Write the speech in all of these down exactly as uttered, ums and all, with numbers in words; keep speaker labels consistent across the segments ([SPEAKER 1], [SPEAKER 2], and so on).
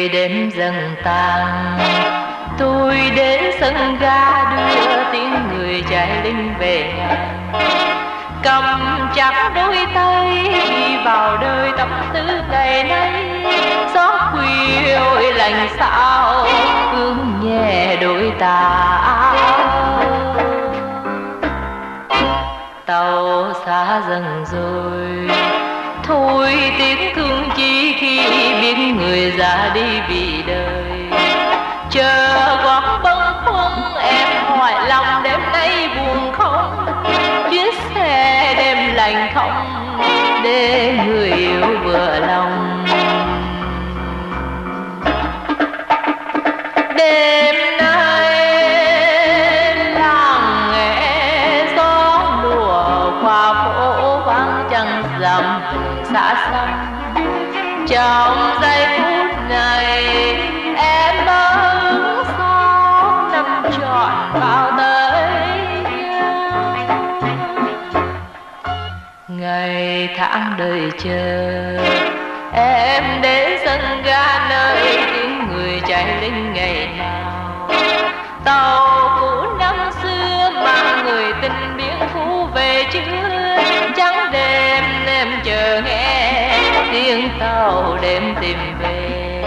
[SPEAKER 1] đêm dần tàn, tôi đến sân ga đưa tiếng người chạy lính về nhà. Cầm chặt đôi tay đi vào đời tâm tư ngày nay. Gió khuya ôi lạnh sao ướm nhẹ đôi tà áo. Tàu xa dần rồi, thôi tiếng thương chi khi biết người ra đi vì đời. Chờ quán bâng khuâng em hỏi lòng đêm nay buồn không. Chuyến xe đêm lạnh không để người yêu vừa lòng. Đêm nay làng nghe gió lùa qua phố vắng trăng rằm xa xăm. Trong giây phút này em mơ ước sao năm trọn vào tới nhau. Ngày tháng đời chờ em đến sân ga nơi tiếng người chạy lính ngày nào. Tàu cũ năm xưa mang người tình biển phố về chưa. Trắng đêm em chờ nghe tiếng tàu đêm tìm về.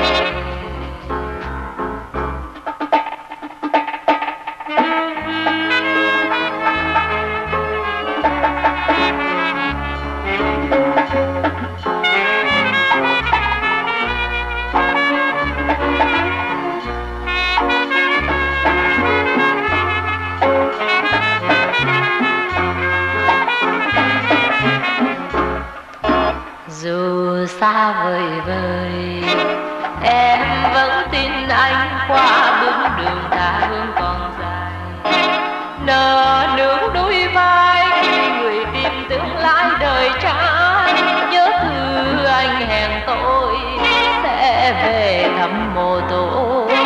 [SPEAKER 1] Dù xa vời vời em vẫn tin anh qua bước đường tha hương còn dài. Nở nương đôi vai khi người tìm tương lai đời trai. Nhớ thư anh hẹn tôi sẽ về thăm mộ tôi.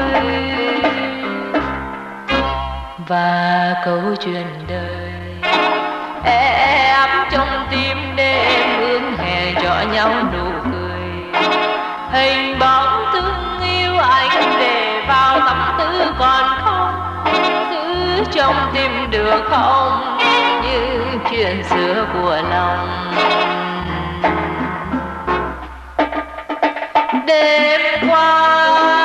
[SPEAKER 1] Và câu chuyện đời e ấm trong tim đêm ước hẹn cho nhau nụ cười. Hình bóng thương yêu anh để vào tâm tư còn không. Giữ trong tim được không những chuyện xưa của lòng. Đêm qua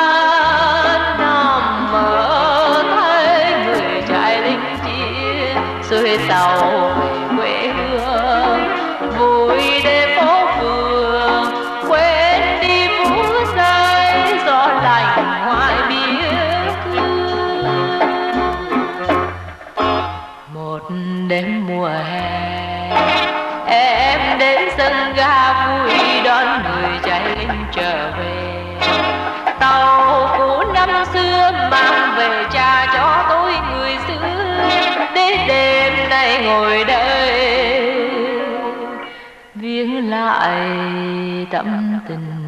[SPEAKER 1] nằm mơ thấy người chạy lính chiến xuôi tàu về quê hương. Vui đêm phố phường quên đi phút giây gió lạnh ngoài biếc cương. Một đêm mùa hè em đến sân ga vui đón người chạy lính trở về. Tàu cũ năm xưa mang về cha cho tôi người xưa. Đến đêm nay ngồi đây viếng lại tâm tình